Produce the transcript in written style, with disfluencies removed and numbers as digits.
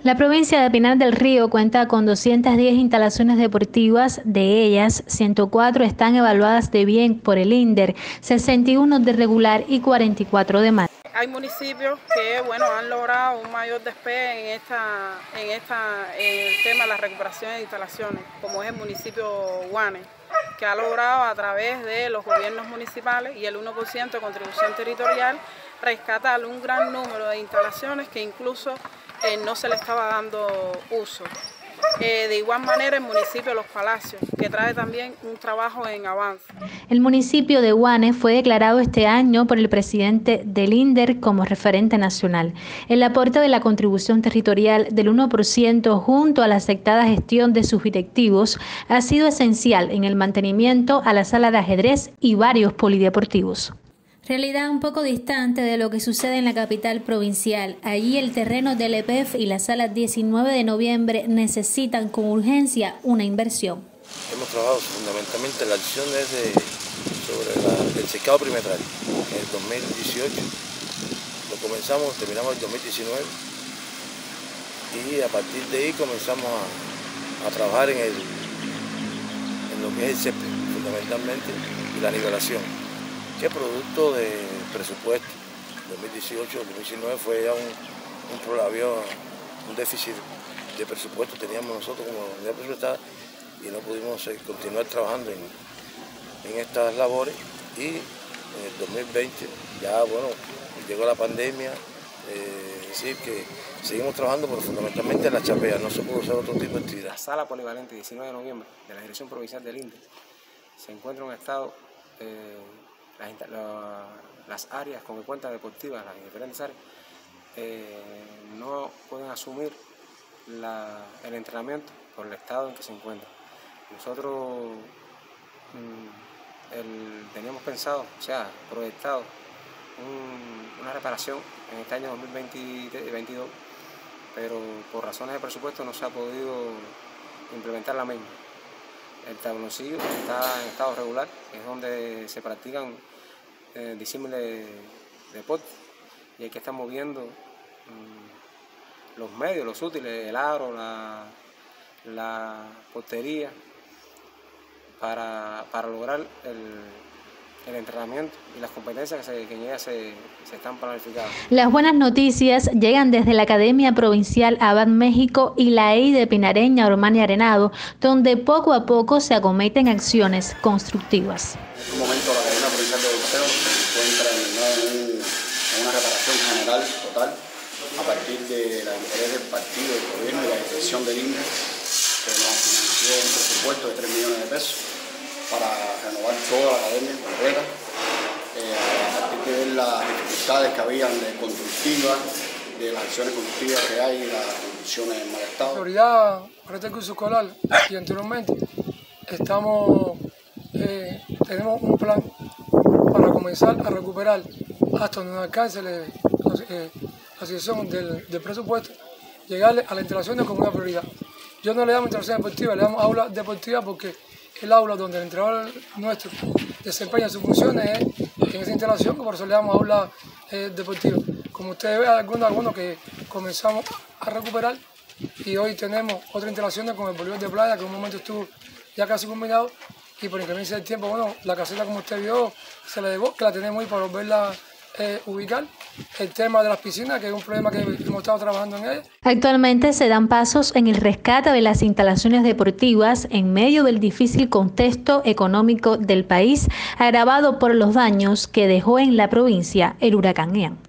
La provincia de Pinar del Río cuenta con 210 instalaciones deportivas, de ellas 104 están evaluadas de bien por el INDER, 61 de regular y 44 de mal. Hay municipios que han logrado un mayor despegue en el tema de la recuperación de instalaciones, como es el municipio Guane, que ha logrado a través de los gobiernos municipales y el 1% de contribución territorial rescatar un gran número de instalaciones que incluso no se le estaba dando uso. De igual manera el municipio de Los Palacios, que trae también un trabajo en avance. El municipio de Guane fue declarado este año por el presidente del INDER como referente nacional. El aporte de la contribución territorial del 1% junto a la aceptada gestión de sus directivos ha sido esencial en el mantenimiento a la sala de ajedrez y varios polideportivos. Realidad un poco distante de lo que sucede en la capital provincial. Allí el terreno del EPEF y la sala 19 de noviembre necesitan con urgencia una inversión. Hemos trabajado fundamentalmente la acción sobre el secado perimetral. En el 2018 lo comenzamos, terminamos el 2019 y a partir de ahí comenzamos a trabajar en lo que es el césped, fundamentalmente, y la nivelación, que producto del presupuesto 2018-2019 fue ya un déficit de presupuesto teníamos nosotros como unidad presupuestada y no pudimos continuar trabajando en estas labores, y en el 2020 ya llegó la pandemia, es decir que seguimos trabajando pero fundamentalmente en la chapea, no se pudo hacer otro tipo de actividad. La sala polivalente 19 de noviembre de la Dirección Provincial del INDER se encuentra en un estado las áreas con cuentas deportivas, las diferentes áreas, no pueden asumir el entrenamiento por el estado en que se encuentra. Nosotros teníamos pensado, proyectado una reparación en este año 2022, pero por razones de presupuesto no se ha podido implementar la misma. El tabloncillo está en estado regular, es donde se practican disímiles deportes, y hay que estar moviendo los medios, los útiles, el aro, la portería, para lograr el entrenamiento y las competencias que ya se están planificadas. Las buenas noticias llegan desde la Academia Provincial Abad México y la EIDE Pinareña Ormani Arenado, donde poco a poco se acometen acciones constructivas. En este momento la Academia Provincial de Boxeo se encuentra en una reparación general total a partir del interés del partido, del gobierno y la dirección del INDER, que nos financió un presupuesto de 3 millones de pesos para renovar toda la academia completa, a partir de ver las dificultades que habían de constructivas, de las acciones constructivas que hay y las construcciones en mal estado. La prioridad para este curso escolar y anteriormente tenemos un plan para comenzar a recuperar hasta donde alcance la situación del presupuesto, llegarle a las instalaciones como una prioridad. Yo no le llamo instalación deportiva, le llamo aula deportiva porque el aula donde el entrenador nuestro desempeña sus funciones es en esa instalación, por eso le damos aula deportiva. Como ustedes ven, algunos que comenzamos a recuperar, y hoy tenemos otras instalaciones como el voleibol de playa, que en un momento estuvo ya casi combinado, y por incremento del tiempo, la caseta como usted vio se la dejó, que la tenemos ahí para volverla ubicar. El tema de las piscinas, que es un problema que hemos estado trabajando en ella. Actualmente se dan pasos en el rescate de las instalaciones deportivas en medio del difícil contexto económico del país, agravado por los daños que dejó en la provincia el huracán Ian.